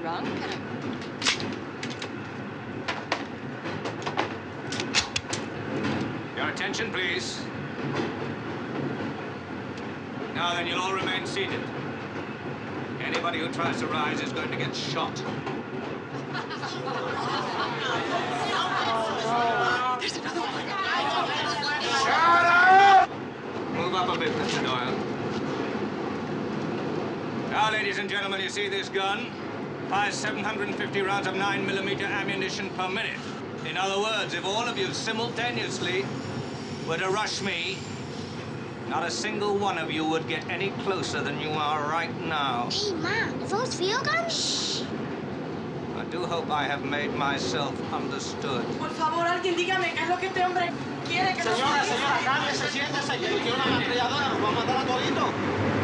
wrong, Pelham. Your attention, please. Now then, you'll all remain seated. Anybody who tries to rise is going to get shot. There's another one. Shut up! Move up a bit, Mr. Doyle. Now, ladies and gentlemen, you see this gun? Fires 750 rounds of 9mm ammunition per minute. In other words, if all of you simultaneously were to rush me, not a single one of you would get any closer than you are right now. Hey, Ma, are those field guns? Shh. I do hope I have made myself understood. Por favor, alguien dígame qué es lo que este hombre quiere que Señora, cámbiese, siéntese, que quiere una ametralladora, nos va a matar a toditos.